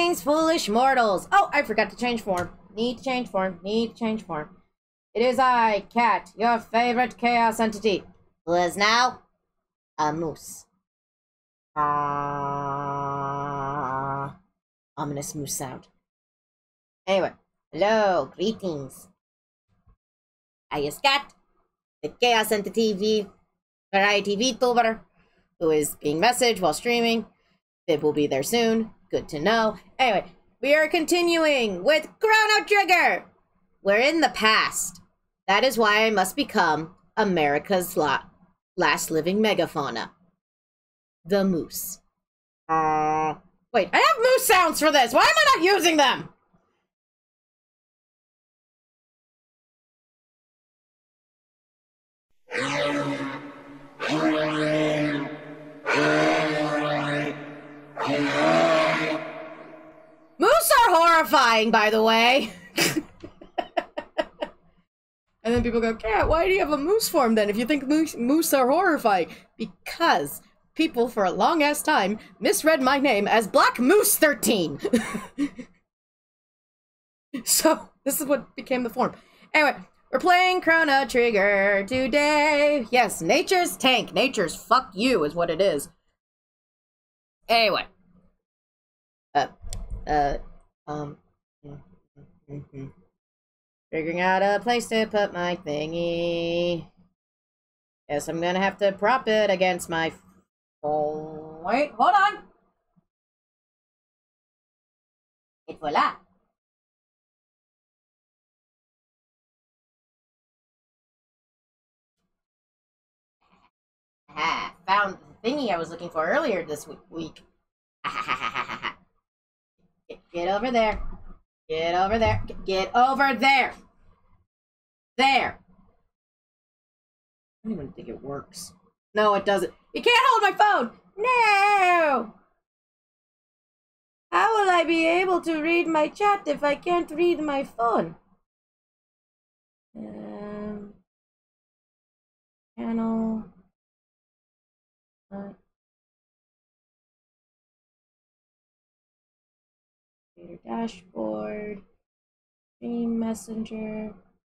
Greetings, foolish mortals. Oh, I forgot to change form. Need to change form. It is I, Cat, your favorite chaos entity, who is now a moose. Ominous moose sound. Anyway, hello, greetings. I is Cat, the chaos entity variety VTuber, who is being messaged while streaming. Fib will be there soon. Good to know. Anyway, we are continuing with Chrono Trigger. We're in the past. That is why I must become America's last living megafauna. The moose. Wait, I have moose sounds for this. Why am I not using them? Moose are horrifying, by the way. And then people go, Cat, why do you have a moose form then if you think moose are horrifying? Because people for a long-ass time misread my name as Black Moose 13. So, this is what became the form. Anyway, we're playing Chrono Trigger today. Yes, nature's tank. Nature's fuck you is what it is. Anyway. Figuring out a place to put my thingy. Guess I'm gonna have to prop it against my... Oh, wait, hold on. Et voila. Ah, found the thingy I was looking for earlier this week. Get over there. Get over there. Get over there. There. I don't even think it works. No, it doesn't. You can't hold my phone. No. How will I be able to read my chat if I can't read my phone? Channel. Dashboard. Stream Messenger.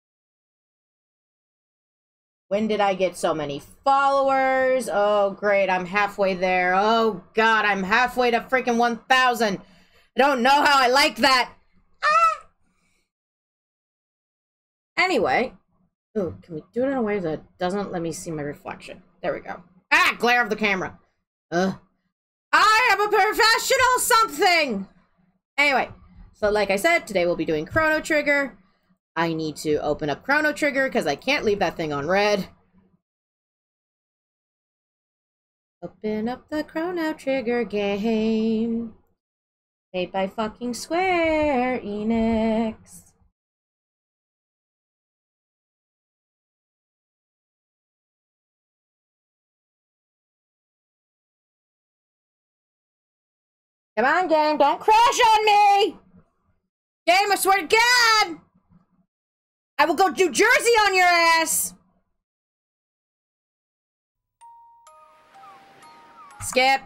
When did I get so many followers? Oh, great. I'm halfway there. Oh, God. I'm halfway to freaking 1,000. I don't know how I like that. Ah! Anyway. Oh, can we do it in a way that doesn't let me see my reflection? There we go. Ah, glare of the camera. I am a professional something. Anyway, so like I said, today we'll be doing Chrono Trigger. I need to open up Chrono Trigger because I can't leave that thing on red. Open up the Chrono Trigger game. Made by fucking Square Enix. Come on, game, don't crash on me! Game, I swear to God! I will go New Jersey on your ass! Skip.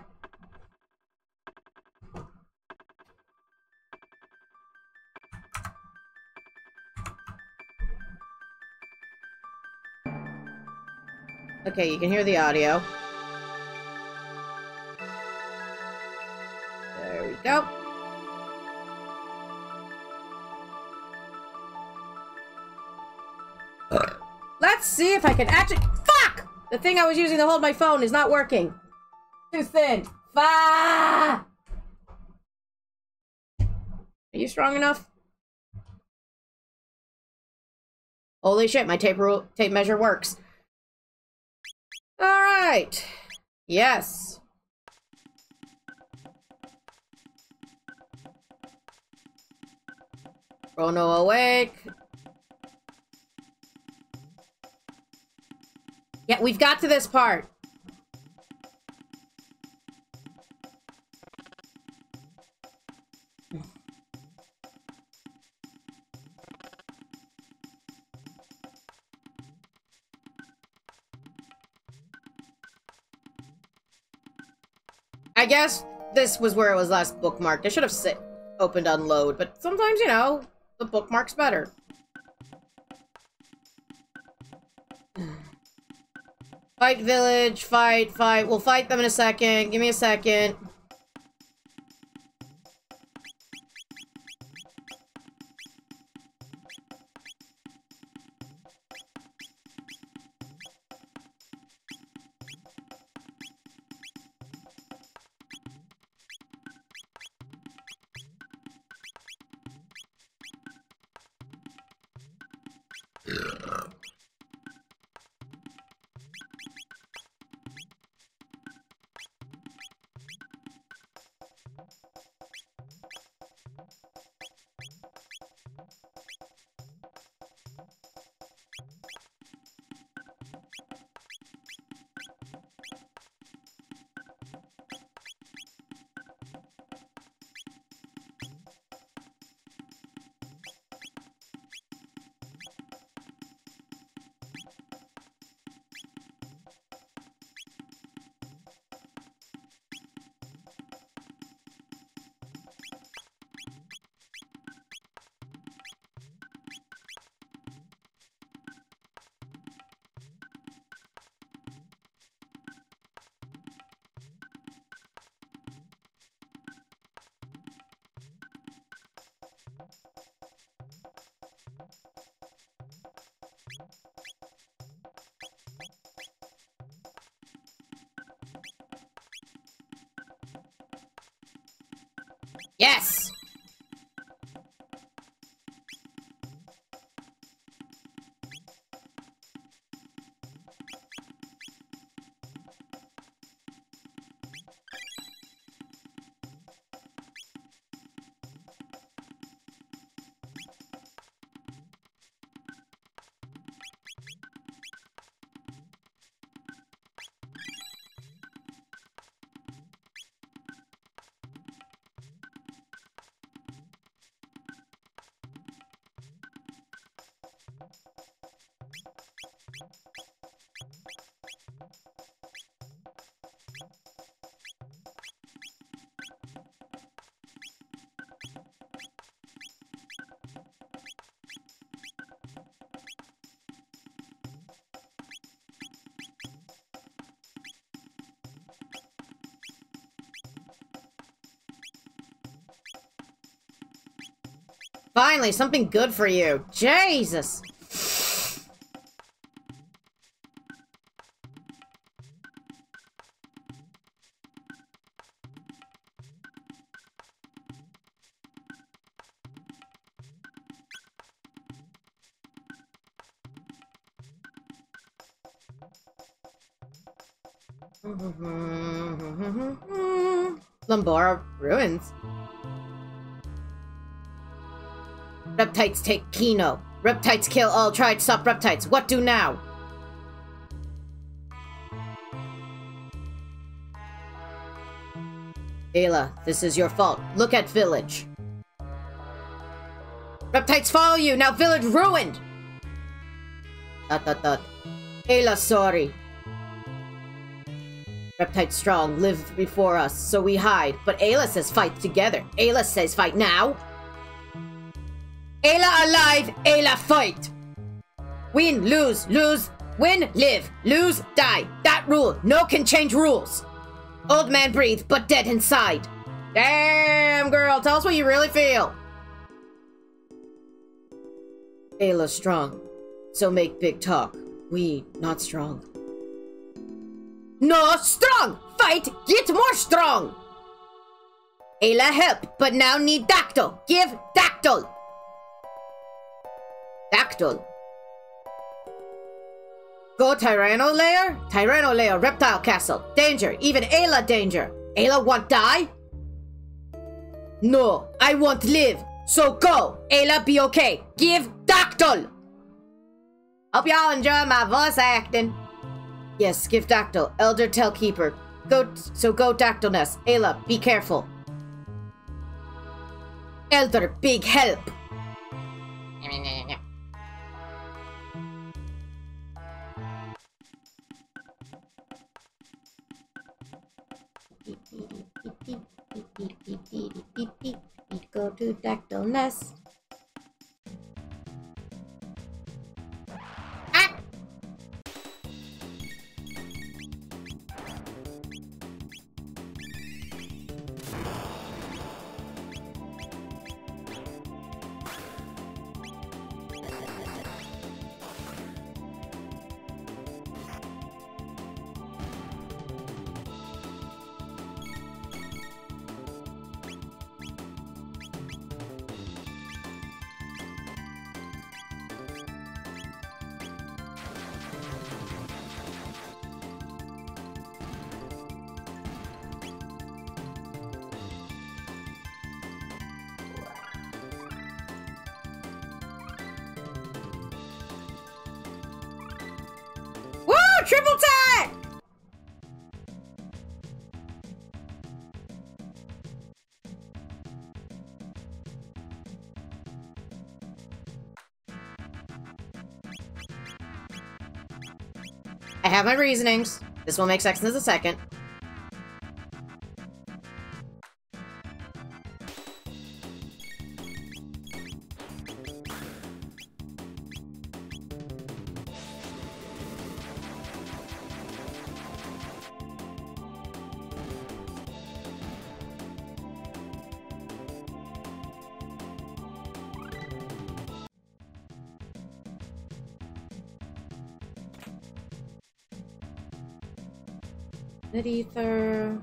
Okay, you can hear the audio. There we go. Let's see if I can actually... Fuck! The thing I was using to hold my phone is not working. Too thin. Fuck! Are you strong enough? Holy shit, my tape measure works. Alright. Yes. Chrono awake. Yeah, we've got to this part. I guess this was where it was last bookmarked. I should have open to unload, but sometimes, you know, the bookmark's better. Fight village, fight. We'll fight them in a second. Give me a second. Yes! Finally, something good for you. Jesus! Lumbora ruins. Reptites take Kino. Reptites kill all. Try to stop reptites. What do now? Ayla, this is your fault. Look at village. Reptites follow you. Now village ruined. ... Ayla, sorry. Reptites strong, live before us, so we hide. But Ayla says fight together. Ayla says fight now. Ayla alive, Ayla fight! Win, lose, lose, win, live, lose, die. That rule, no can change rules. Old man breathe, but dead inside. Damn, girl, tell us what you really feel. Ayla strong, so make big talk. We not strong. No, strong! Fight, get more strong! Ayla help, but now need Dactyl. Give Dactyl. Dactyl. Go Tyranno Lair? Tyranno Lair, Reptile Castle. Danger, even Ayla danger. Ayla want die? No, I want live. So go. Ayla be okay. Give Dactyl. Hope y'all enjoy my voice acting. Yes, give Dactyl. Elder tell Keeper. Go Dactylness. Ayla, be careful. Elder, big help. go to Dactyl Nest. Ah! Woo! Triple tag! I have my reasonings. This will make sense in a second. Ether.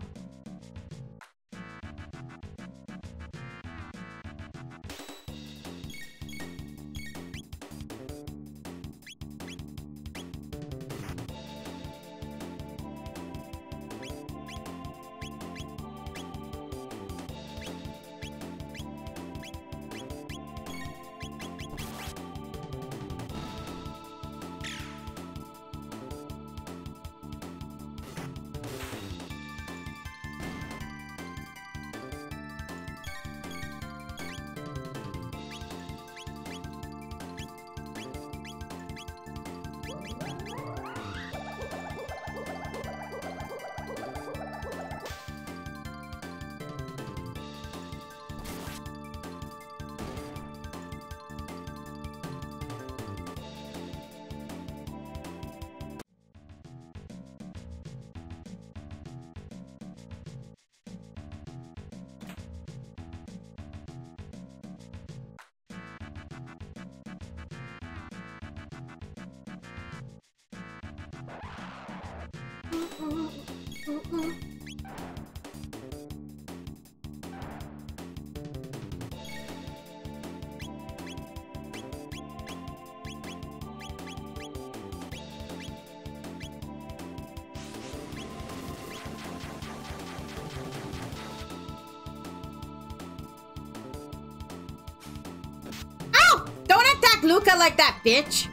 Ow! Don't attack Luca like that, bitch!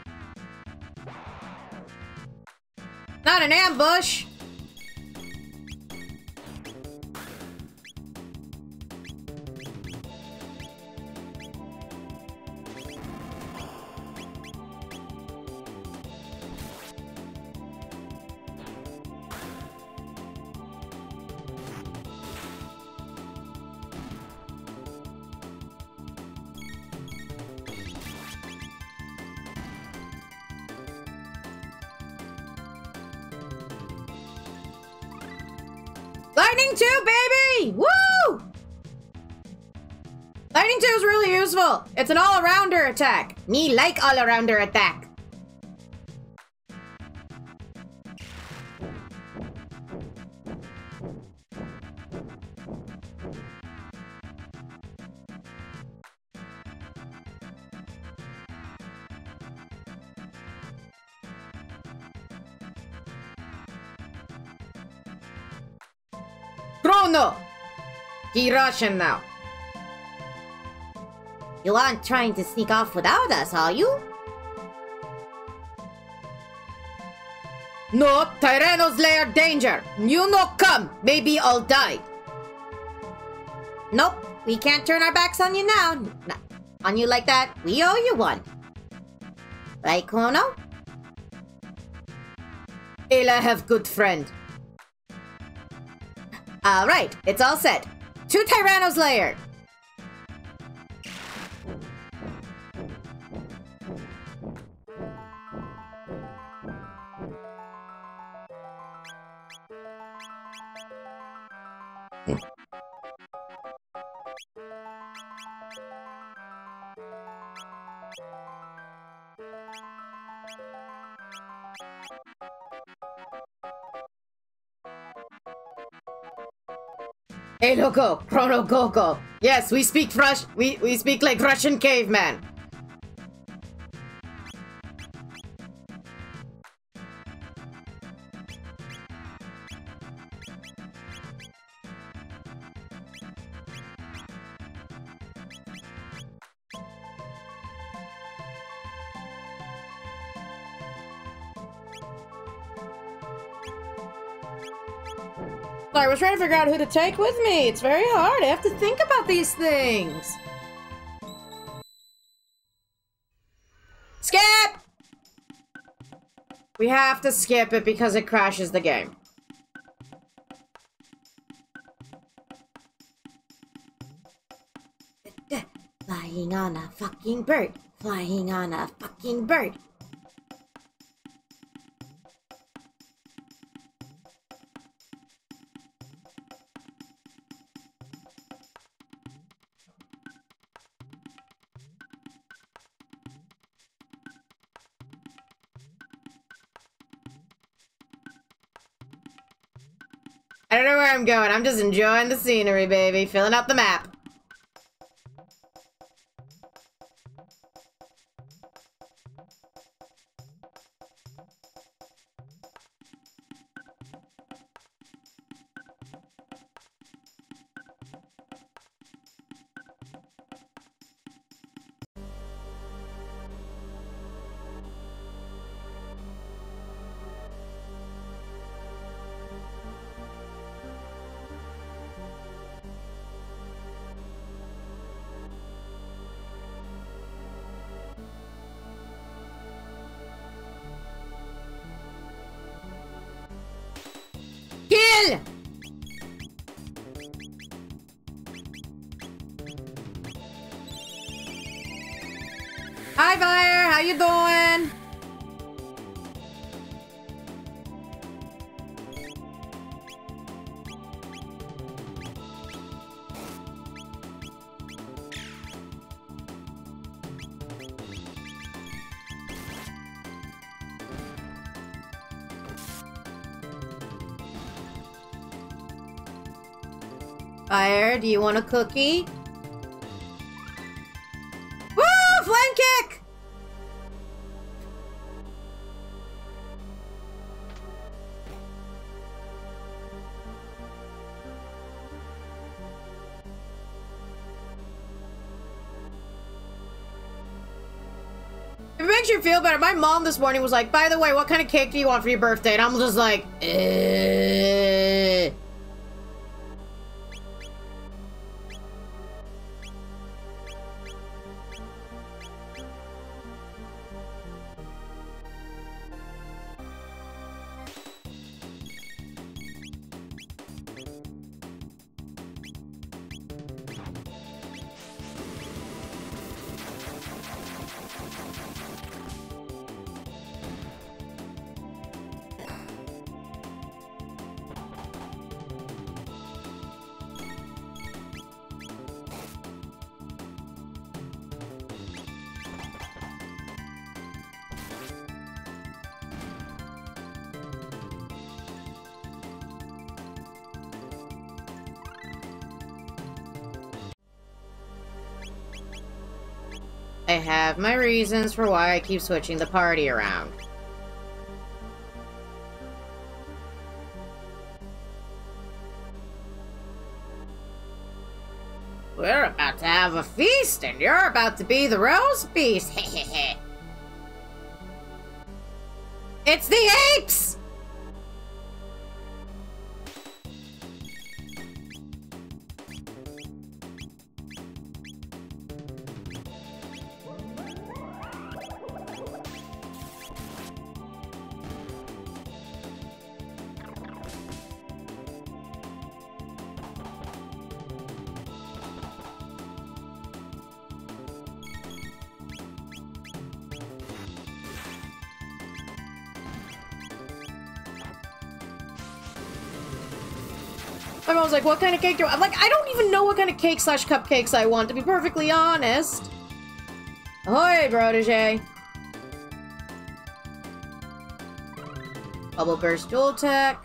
Not an ambush! Lightning 2, baby! Woo! Lightning 2 is really useful. It's an all-arounder attack. Me like all-arounder attack. Chrono! He Russian now. You aren't trying to sneak off without us, are you? No, Tyranno's lair danger. You no come. Maybe I'll die. Nope, we can't turn our backs on you now. Not on you like that. We owe you one. Right, Chrono? Ayla have good friend. Alright, it's all set. To Tyranno's lair! Hey, loco, Chrono Coco. Yes, we speak we speak like Russian caveman. I was trying to figure out who to take with me. It's very hard. I have to think about these things. Skip! We have to skip it because it crashes the game. Flying on a fucking bird. Flying on a fucking bird. I don't know where I'm going. I'm just enjoying the scenery, baby. Filling out the map. Kill! Hi, Fire. How you doing? Fire, do you want a cookie? Woo! Flame kick! If it makes you feel better, my mom this morning was like, by the way, what kind of cake do you want for your birthday? And I'm just like, I have my reasons for why I keep switching the party around. We're about to have a feast, and you're about to be the roast beast. It's the apes! My mom's like, what kind of cake do I... I'm like, I don't even know what kind of cake slash cupcakes I want, to be perfectly honest. Ahoy, protege. Bubble Burst Dual Tech.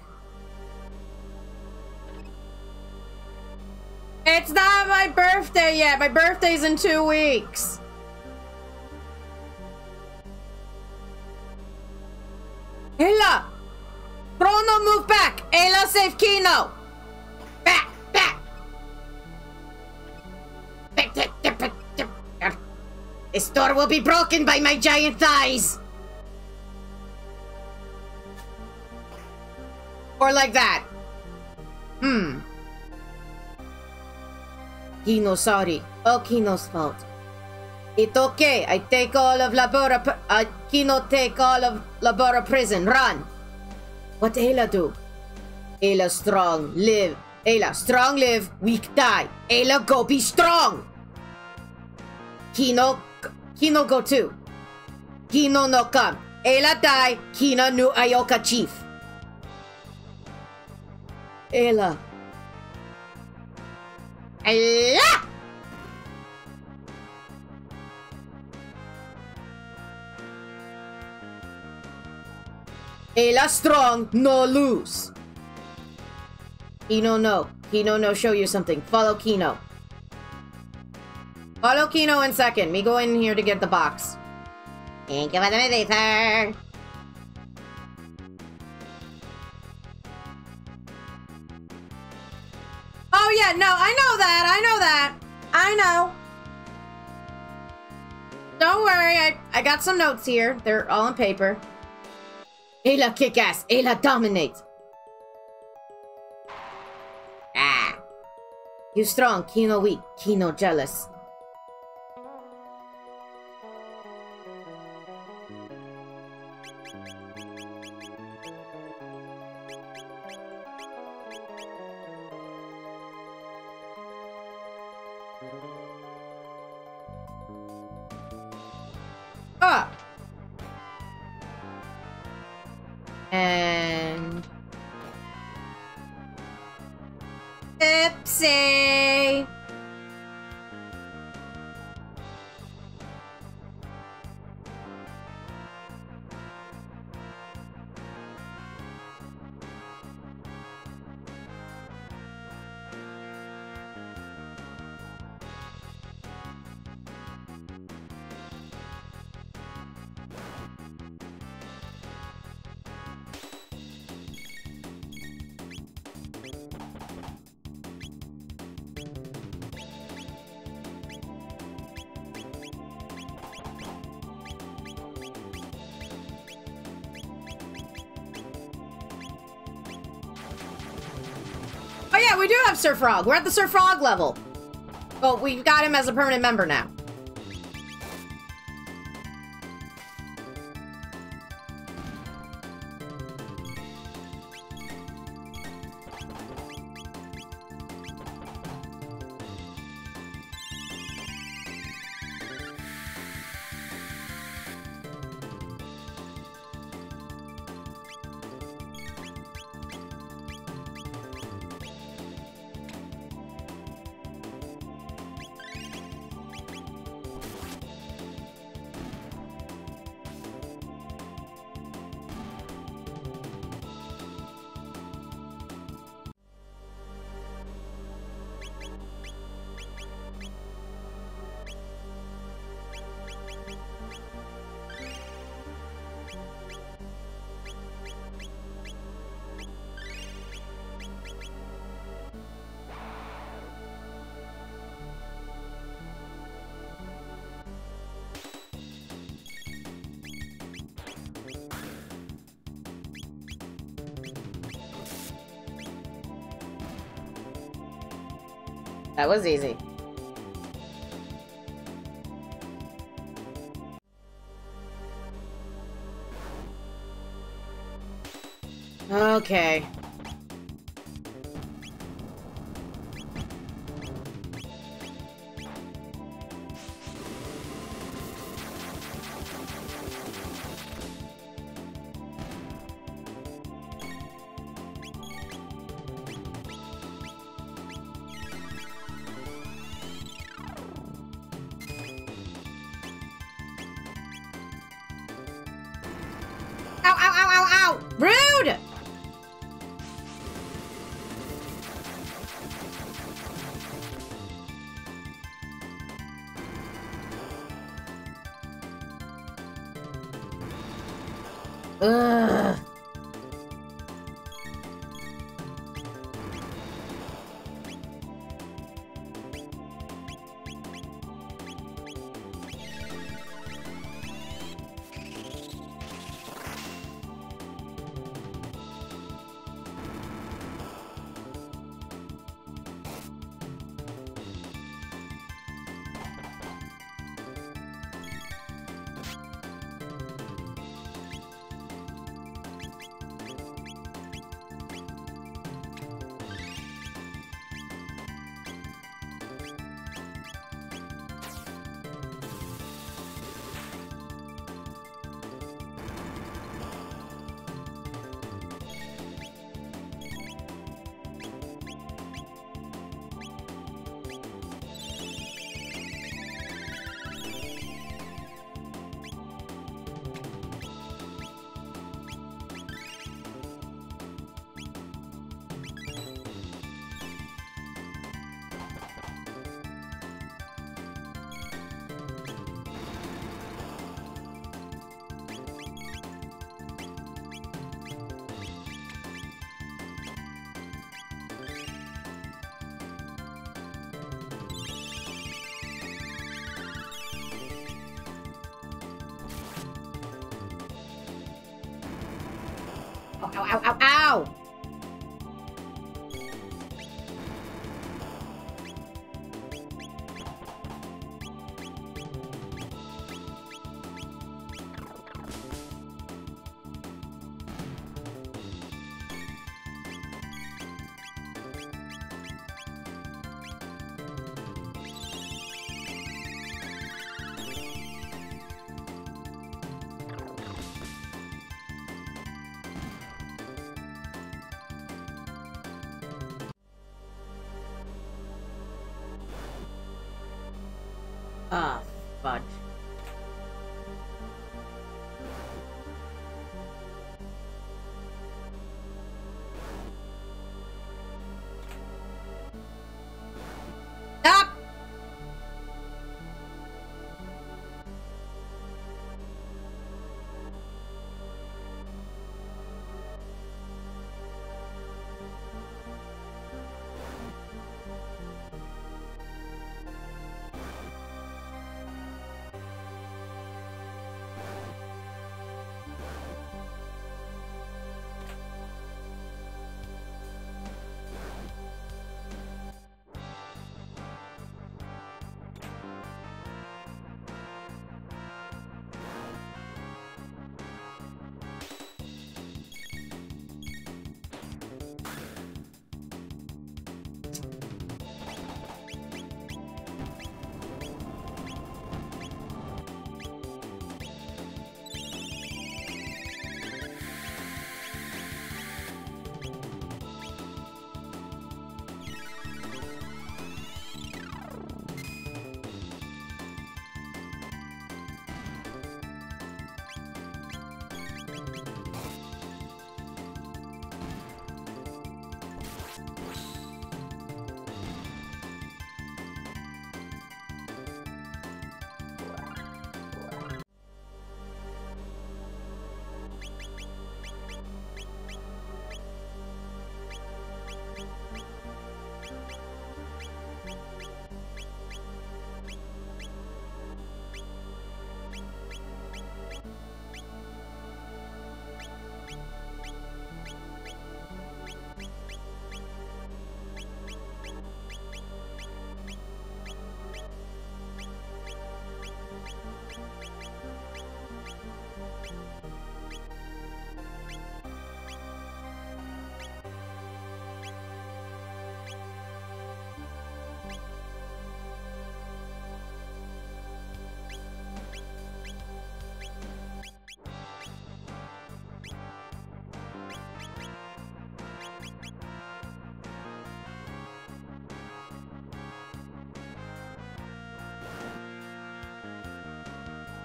It's not my birthday yet. My birthday's in 2 weeks. Hila! Chrono, move back! Ayla, save Kino! Back! Back! This door will be broken by my giant thighs! Or like that. Kino, sorry. All Kino's fault. It's okay. I take all of Labora... Kino take all of Labora prison. Run! What Ayla do? Ayla strong, live. Ayla strong, live. Weak, die. Ayla go be strong! Kino go too. Kino no come. Ayla die. Kino new Ayoka chief. Ayla. Allah! Ayla strong, no lose. Kino no. Kino no show you something. Follow Kino. Follow Kino in second. Me go in here to get the box. Thank you for the visitor. Oh yeah, no, I know that. I know that. I know. Don't worry, I got some notes here. They're all on paper. Ayla kick ass. Ayla dominate. Ah. You strong. Kino weak. Kino jealous. Ah. And... Oopsie! Oh yeah, we do have Sir Frog. We're at the Sir Frog level. Well, we've got him as a permanent member now. That was easy. Okay. Ow, ow, ow, ow, ow! Rude! Ugh. Ow, ow, ow, ow! Ah, fudge. Stop!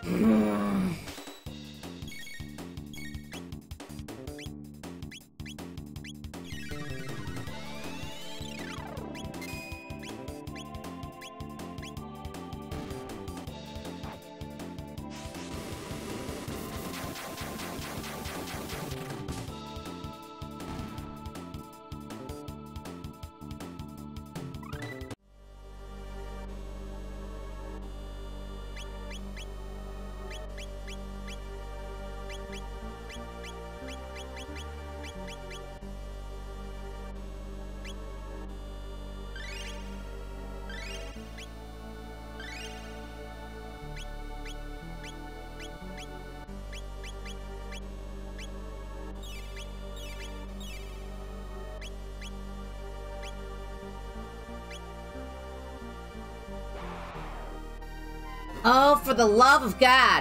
Oh, for the love of God.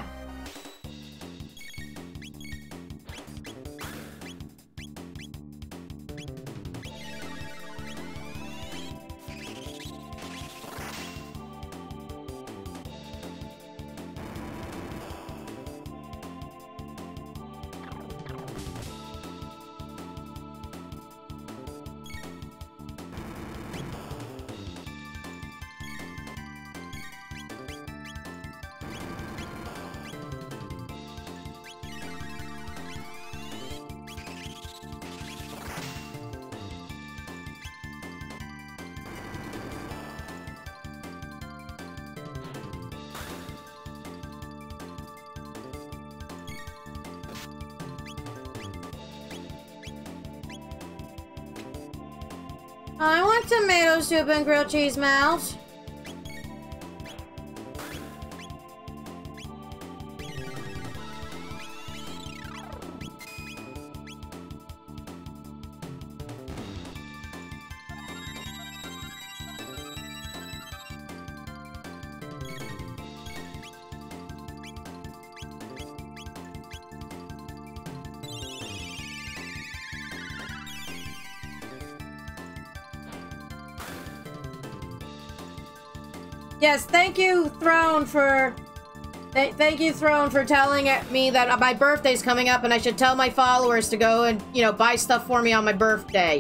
I want tomato soup and grilled cheese mouths. Yes, thank you, Throne, for... Thank you, Throne, for telling me that my birthday's coming up and I should tell my followers to go and, you know, buy stuff for me on my birthday.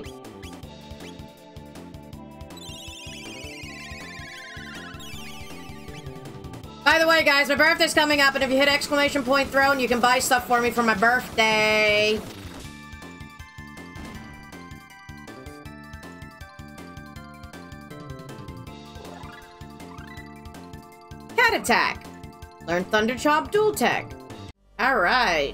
By the way, guys, my birthday's coming up, and if you hit exclamation point Throne, you can buy stuff for me for my birthday. Cat attack. Learn Thunder Chomp Dual Tech. Alright.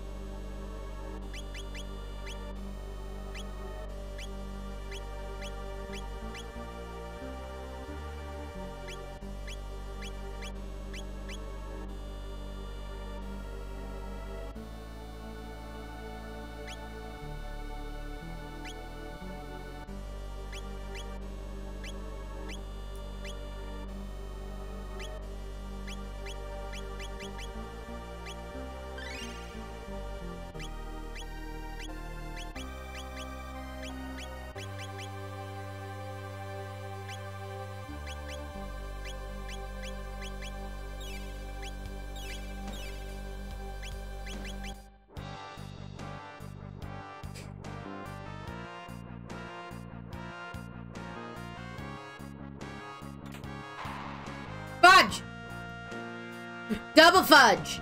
Fudge! Double fudge!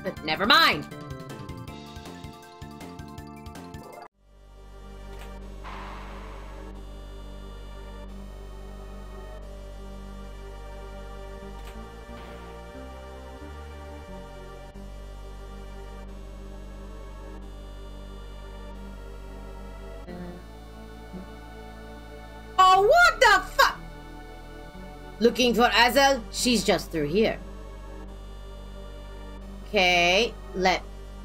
But never mind. Oh, what the fuck? Looking for Azel? She's just through here. Okay, let...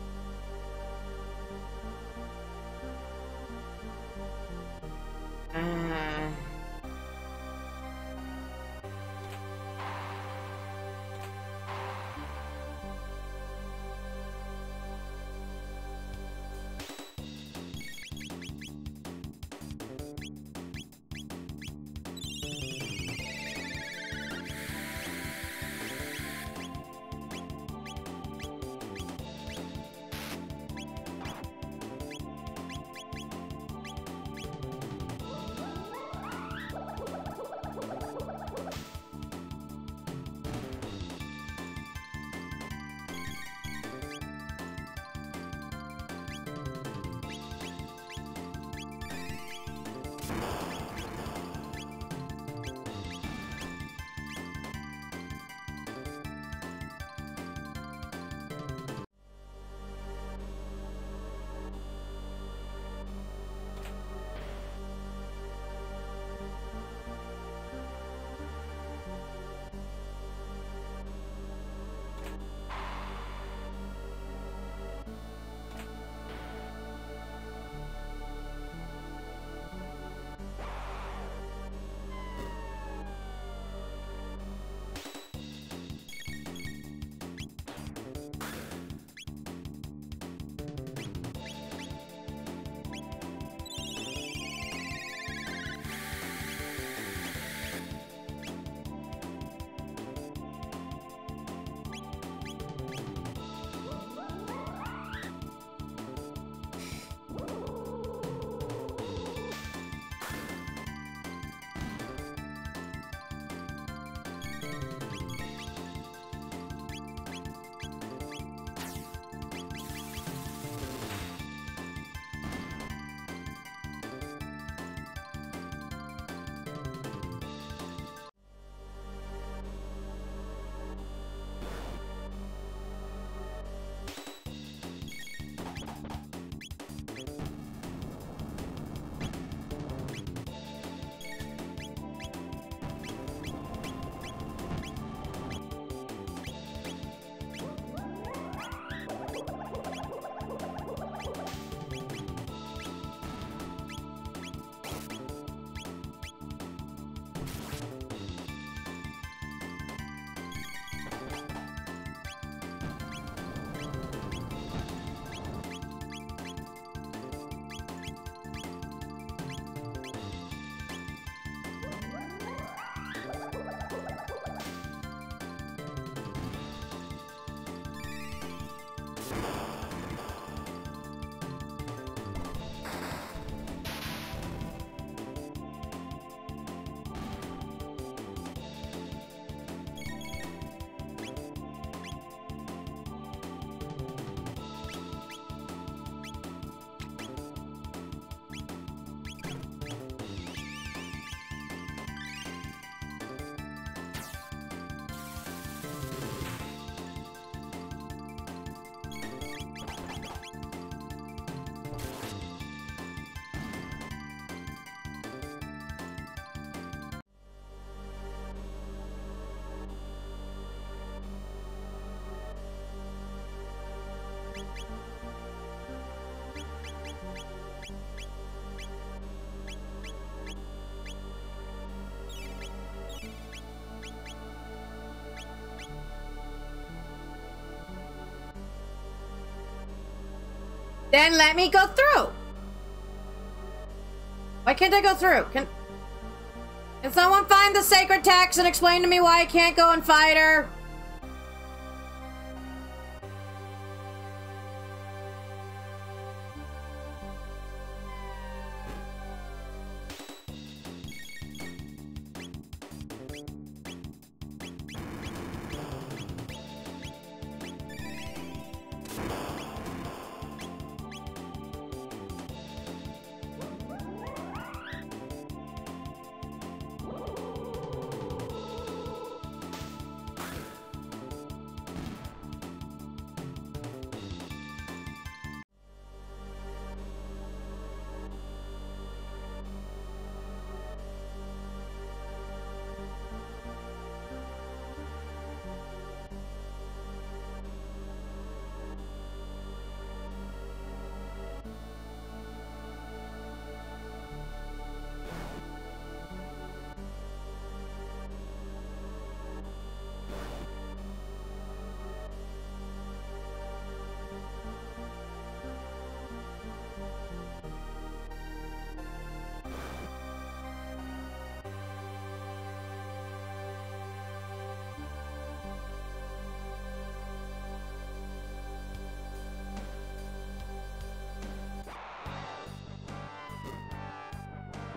Then let me go through. Why can't I go through? Can someone find the sacred text and explain to me why I can't go and fight her?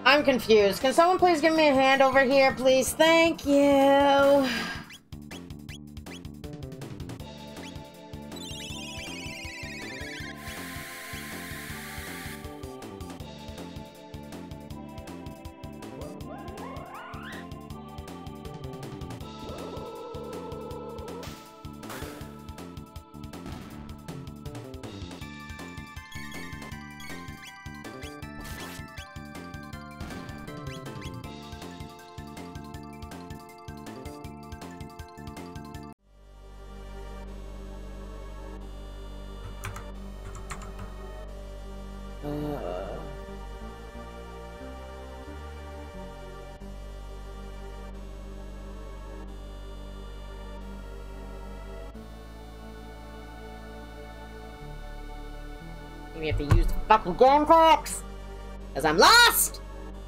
I'm confused. Can someone please give me a hand over here, please? Thank you. We have to use the fucking game clicks! Because I'm lost!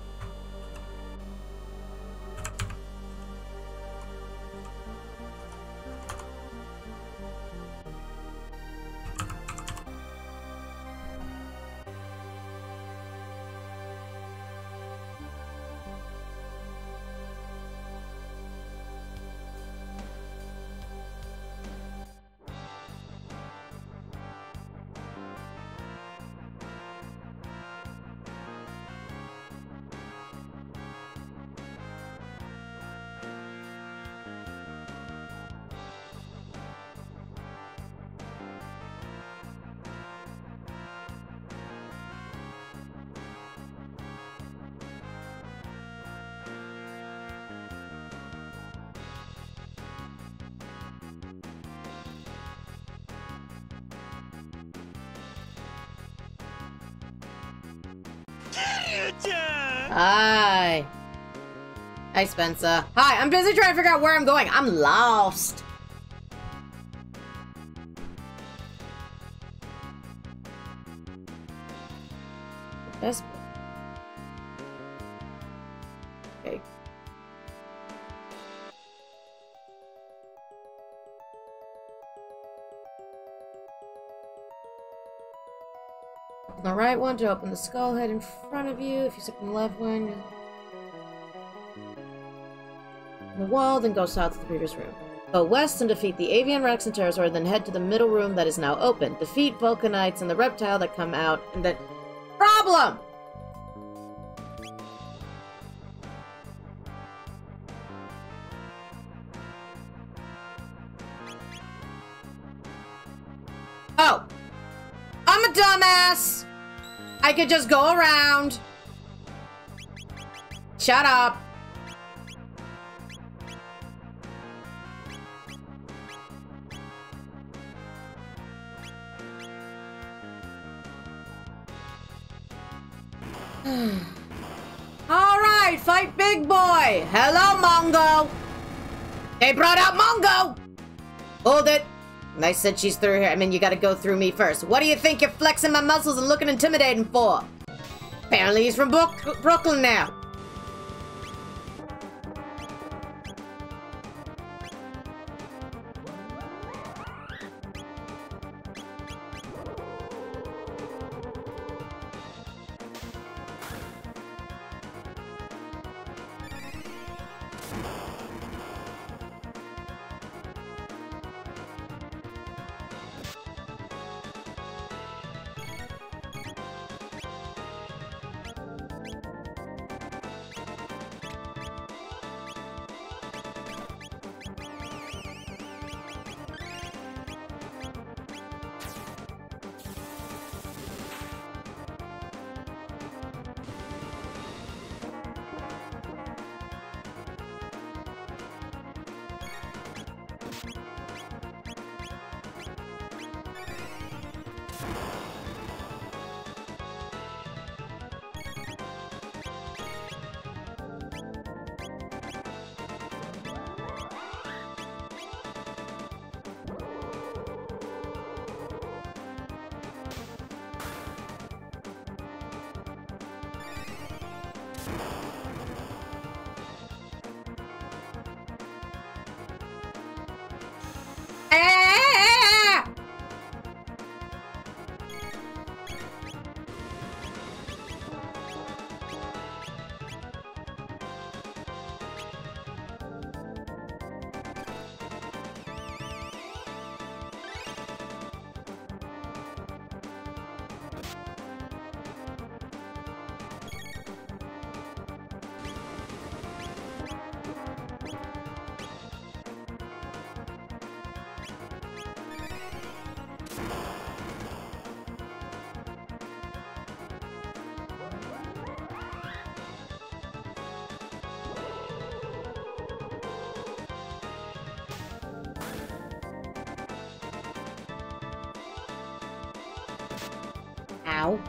Hi. Hi, Spencer. Hi, I'm busy trying to figure out where I'm going. I'm lost. Best. Okay. The right one to open the skull head in front of you. If you stick the left one, the wall, then go south to the previous room. Go west and defeat the Avian Rex and Pterosaur, then head to the middle room that is now open. Defeat Vulcanites and the reptile that come out, and then... Problem! Oh! I'm a dumbass! I could just go around. Shut up. Alright, fight big boy. Hello, Mongo. They brought out Mongo. Hold it. And I said she's through here. I mean, you gotta go through me first. What do you think you're flexing my muscles and looking intimidating for? Apparently he's from Brooklyn now. Ow.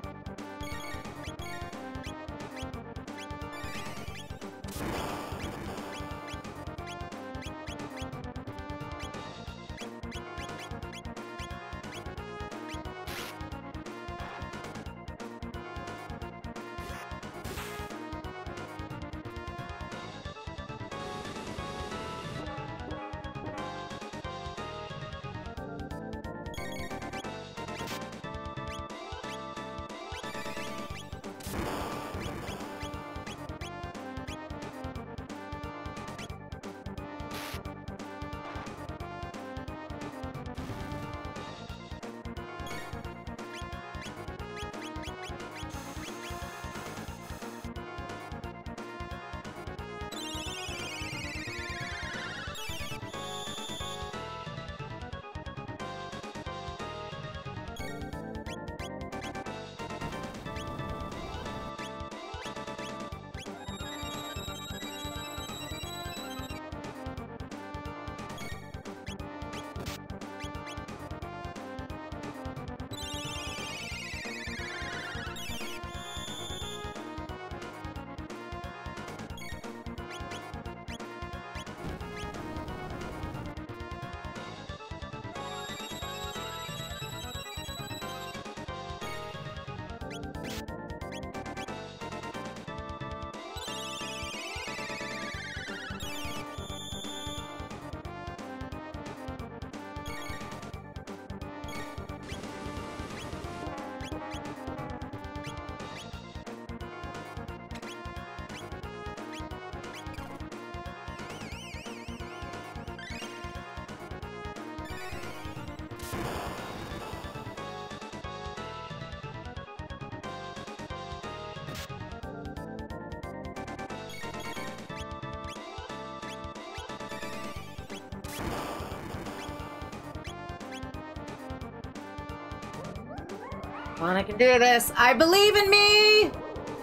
Come on, I can do this. I believe in me!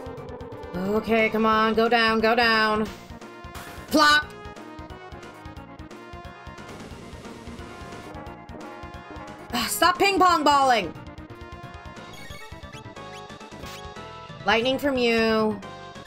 Okay, come on. Go down, go down. Plop! Stop ping-pong balling! Lightning from you.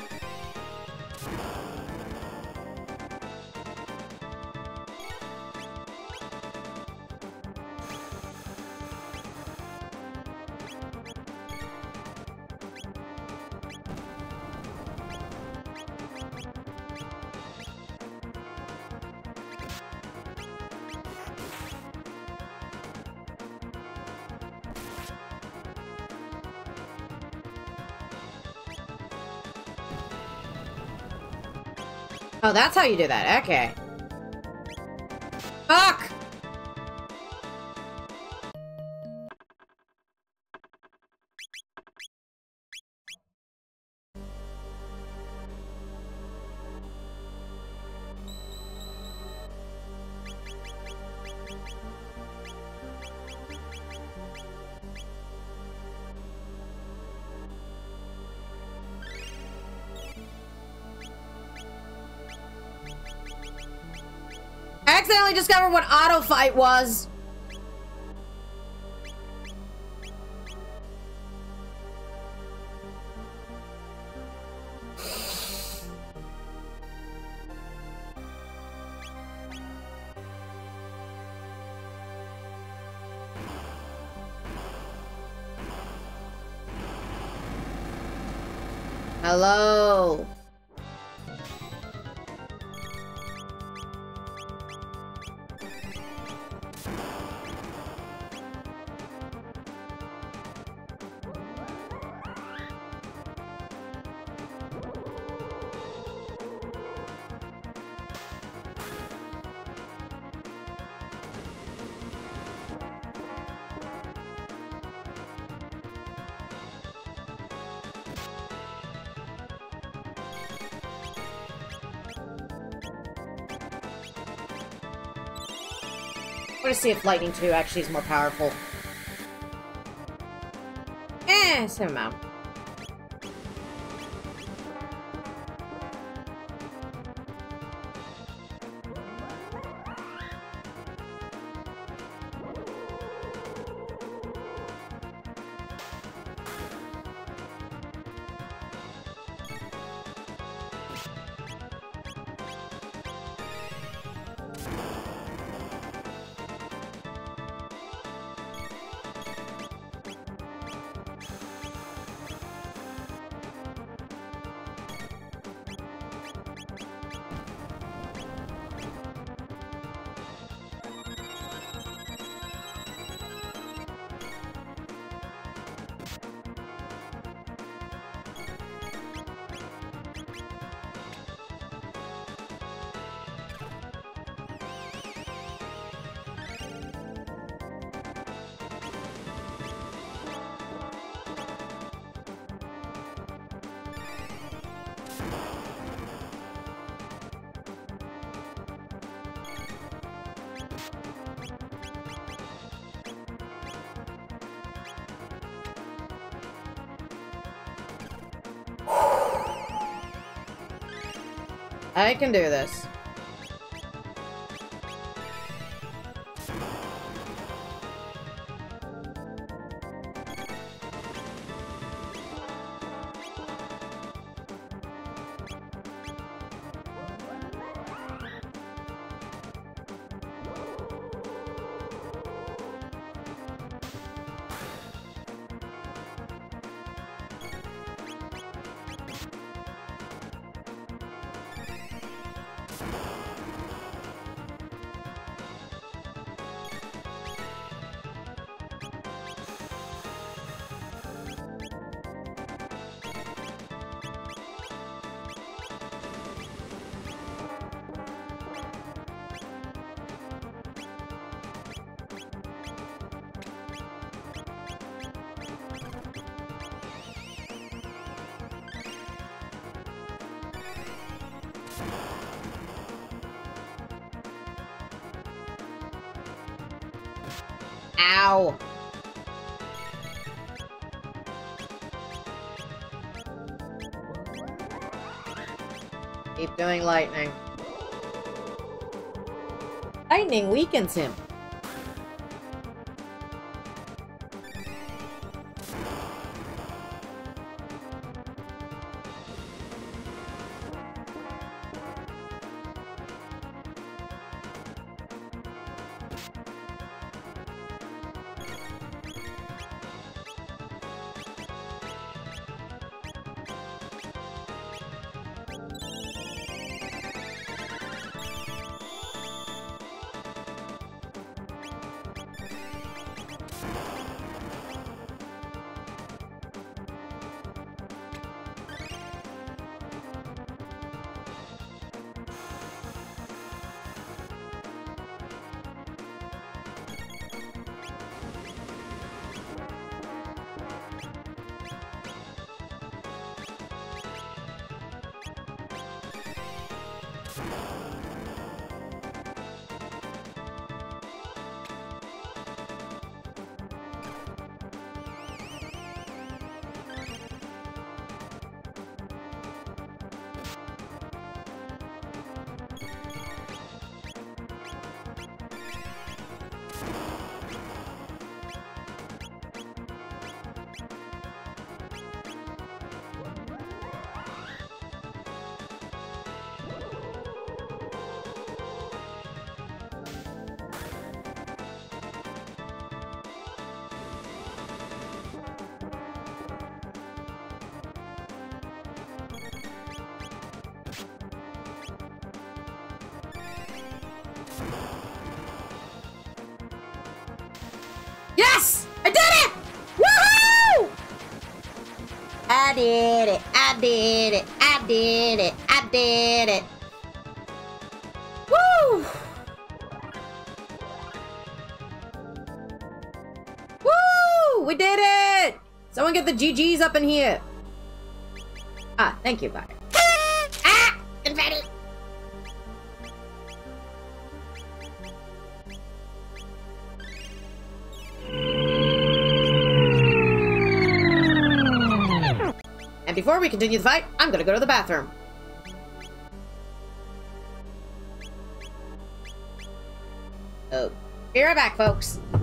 Oh, that's how you do that. Okay. Fuck! I accidentally discovered what auto fight was. Hello. I want to see if Lightning 2 actually is more powerful. Same amount. I can do this. Ow! Keep doing lightning. Lightning weakens him. Yes! I did it! Woohoo! I did it. I did it. I did it. I did it. Woo! Woo! We did it! Someone get the GGs up in here. Ah, thank you, bye. Ah! Confetti! And before we continue the fight, I'm gonna go to the bathroom. Oh, be right back, folks.